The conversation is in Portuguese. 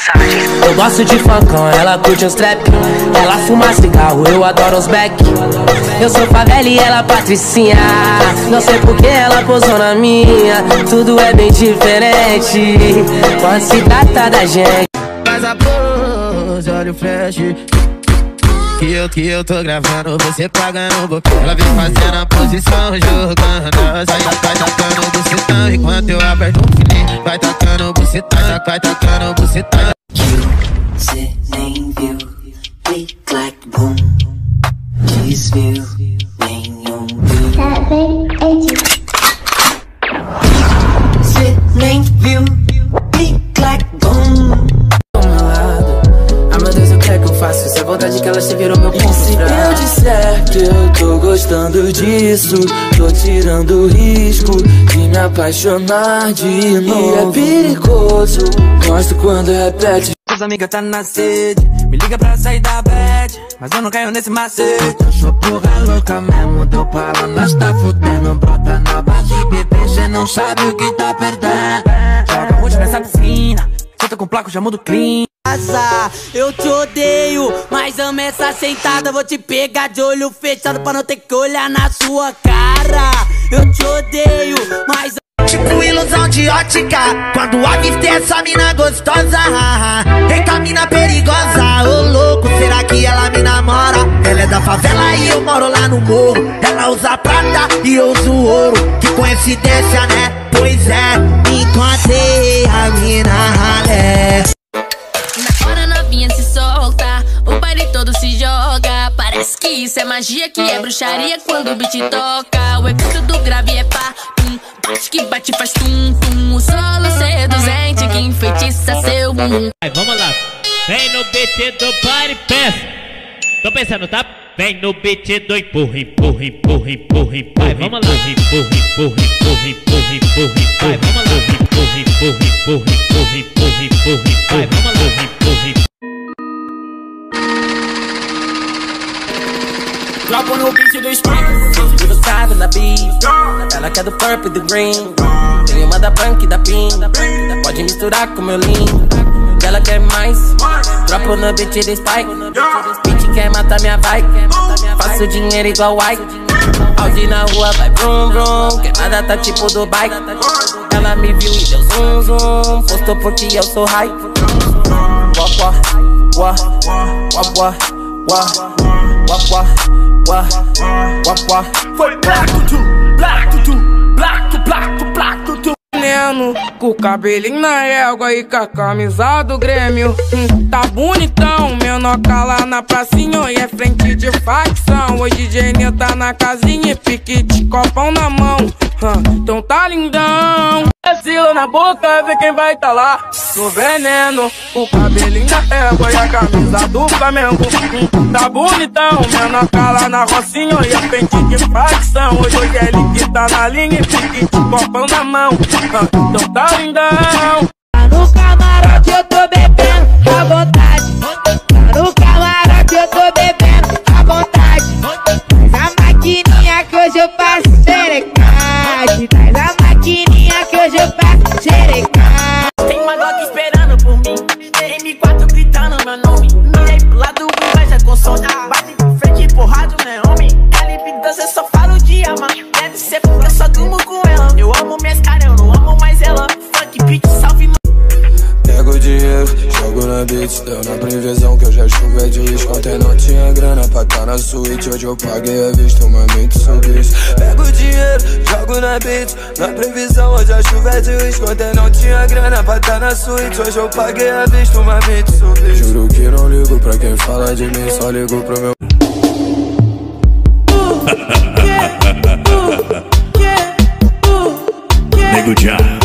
Eu gosto de funkão, ela curte os trap. Ela fuma cigarro, eu adoro os back. Eu sou favela e ela patricinha. Não sei por que ela posou na minha. Tudo é bem diferente quando se trata da gente. Faz a pose, olha o flash que eu tô gravando, você pagando. Ela vem fazendo a posição, jogando. Vai tacando bucetão enquanto eu aperto o fininho. Vai tacando bucetão, vai tacando bucetão. Cê nem viu, click clack boom. Desviou, nenhum viu. Cê nem viu, click clack boom. Do meu lado, ah meu Deus, o que é que eu faço? Essa vontade que ela se virou meu ponto Se eu disser que eu tô gostando disso, tô tirando o risco de me apaixonar de novo. E é perigoso, gosto quando repete. As amigas tá na sede, me liga pra sair da bad, mas eu não caio nesse macete. Eu sou porra louca mesmo, deu para nós tá fudendo. Brota na base, bebê, cê não sabe o que tá perdendo. Joga muito nessa piscina, senta com placo, já muda o clean. Eu te odeio, mas amo essa sentada. Vou te pegar de olho fechado pra não ter que olhar na sua cara. Eu te odeio, mas tipo ilusão de ótica, quando avistei essa mina gostosa. Eita mina perigosa, ô louco, será que ela me namora? Ela é da favela e eu moro lá no morro. Ela usa prata e eu uso ouro. Que coincidência, né? Pois é, encontrei a mina ralé. Na hora novinha se solta, o baile todo se joga. Parece que isso é magia, que é bruxaria quando o beat toca. O efeito do grave é pá, pum, bate que bate faz tum, tum. O solo seduzente que enfeitiça seu bumbum. Vamos lá, vem no beat do party, pensa. Tô pensando, tá? Vem no beat do empurra, empurra, empurra, empurra, empurra. Vai, vamos lá, empurra, empurra, empurra, empurra, empurra, empurra. Vai, vamos lá, empurra, empurra, empurra, empurra, empurra, empurra, empurra. Vai, vamos lá, empurra. Dropa no beat do Spring, do side da beat. Ela quer do purple e do green. Tem uma da branca e da pink. Pode misturar com meu lean. Ela quer mais, dropa no beat do Spike. Beat quer matar minha vibe. Faço dinheiro igual White. Audi na rua vai brum brum. Queimada tá tipo Dubai. Ela me viu e deu zoom zoom. Postou porque eu sou high. Wah wah, wah wah, wah wah, wah wah, wah. Foi black to black to black to black to black to. Com o cabelinho na égua e com a camisa do Grêmio. Tá bonitão, menoca lá na pracinha e é frente de facção. Hoje Jenny tá na casinha e pique de copão na mão. Então tá lindão. Vacila na boca, vê quem vai tá lá. No veneno, o cabelinho na égua e a camisa do Flamengo. Tá bonitão, menoca lá na rocinha e é frente de facção. Hoje ele que tá na linha e pique de copão na mão. Então tá lindão. tá no camarote, eu tô bebendo à vontade. Tá no camarote, eu tô bebendo à vontade. Traz a maquininha que hoje eu faço xerecade. Traz a maquininha que hoje eu faço xerecade. Tem uma Glock esperando por mim, M4 gritando meu nome. Mirei pro lado, inveja com som. Bate de frente, porrado, né, homem? Calibre dança, eu só falo de ama. Deve ser porque eu só durmo com ela. Eu amo minhas caras, eu não amo mais ela. Funk, beat, salve. Pego o dinheiro, jogo na beat. Deu na previsão que eu já chuva de risco. Ontem não tinha grana pra tá na suíte. Hoje eu paguei a vista, uma mente sobre isso. Pego o dinheiro, jogo na beat. Na previsão hoje a chuva é de risco. Ontem não tinha grana pra tá na suíte. Hoje eu paguei a vista, uma mente sobre isso. Juro que não ligo pra quem fala de mim, só ligo pro meu. Nego Já.